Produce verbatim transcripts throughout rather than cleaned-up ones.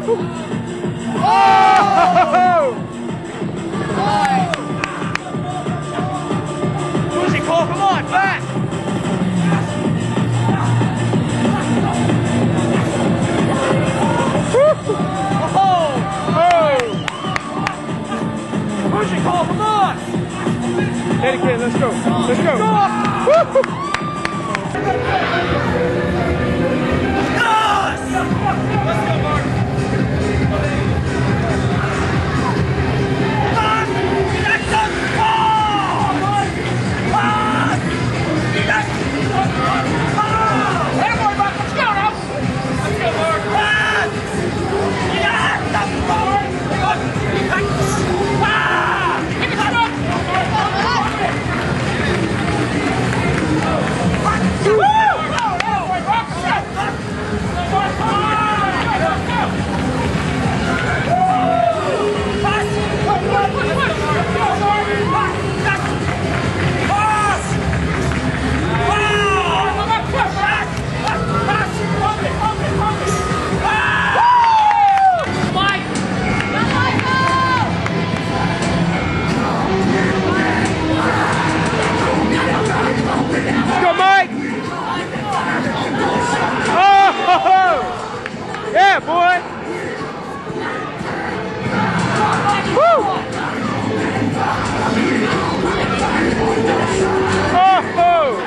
Push it, Cole, come on, back! Push it, Cole, come on! Hit it, kid, let's go. Let's go. Yes! Let's go, Mark. Yeah, boy! Woo! Oh!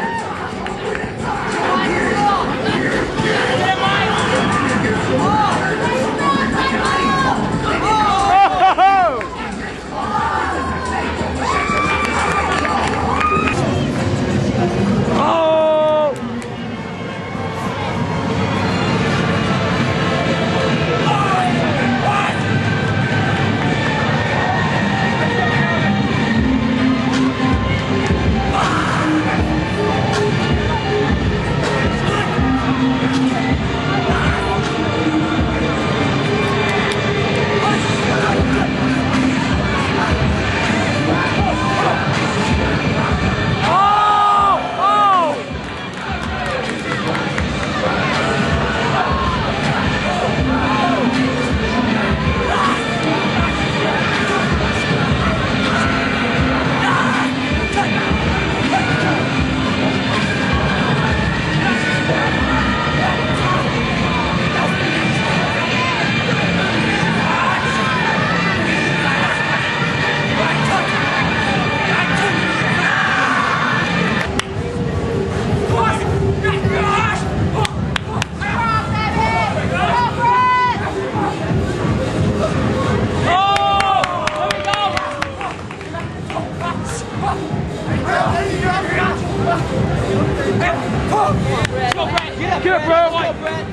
Get up, bro! Go, Brett!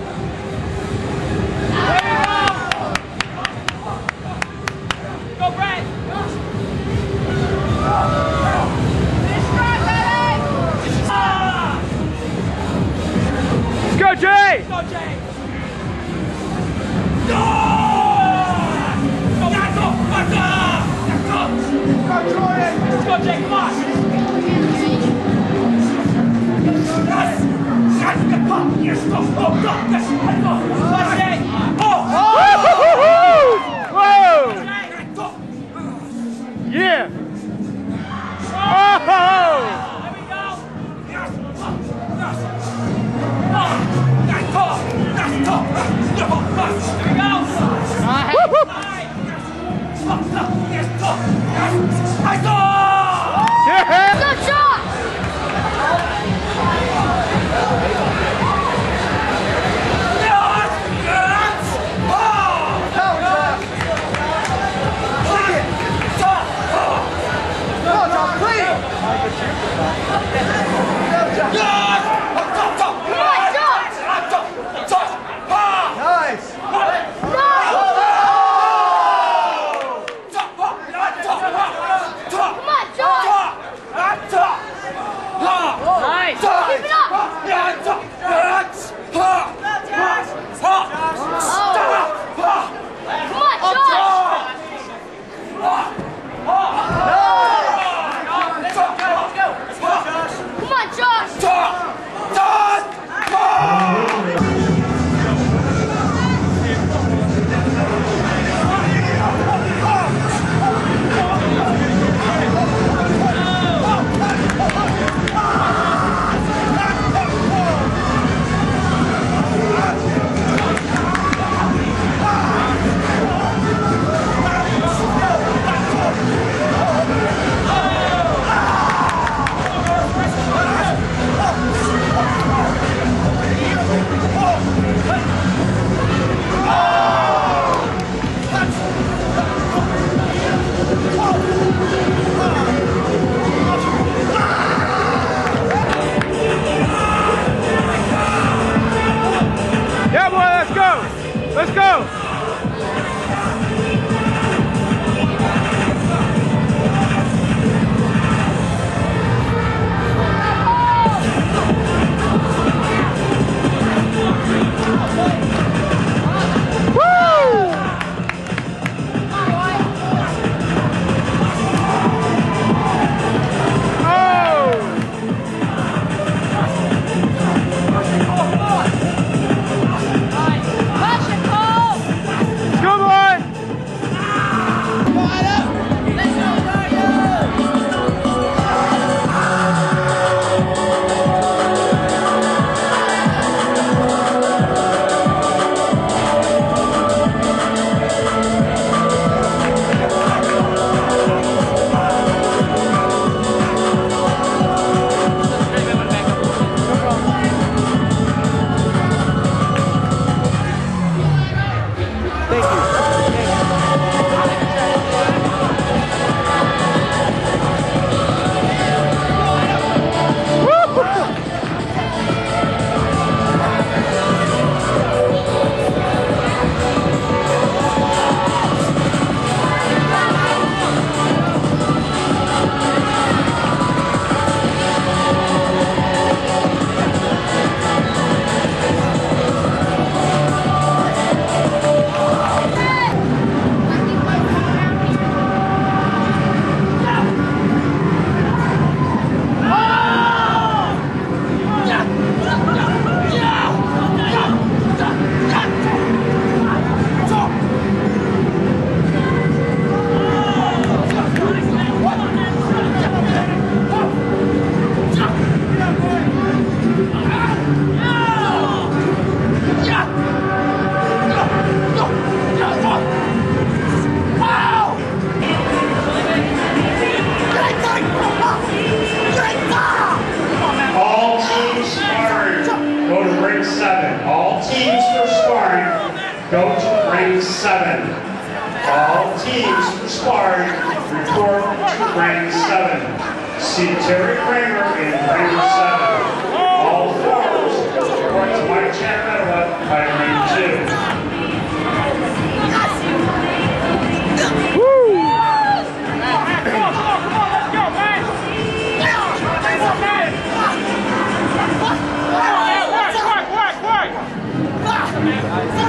Go, Brett! Let's go, Jay! Go, Jay! Go! Go, back up! Back up! Back up! Go, Jordan! Let's go, Jay, come on! Yes! Yes! Get up! Yes! Go! Go! Go! Yes! Let's go! Go, Jay! Oh! Whoa! Go! Yeah! Oh! There we go! Yes! Yes! Oh! That's top! That's top! There we go! Yes! Top! Yes! Let's go! Yeah! Good shot! Yes! Let's go. Go to ring seven. All teams sparring report to ring seven. See Terry Kramer in ring seven. All fours report to Mike Chanetta by ring two. Woo! Come on, come on, come on, let's go, man! Come on, man! Come on, man, work, work, work, work!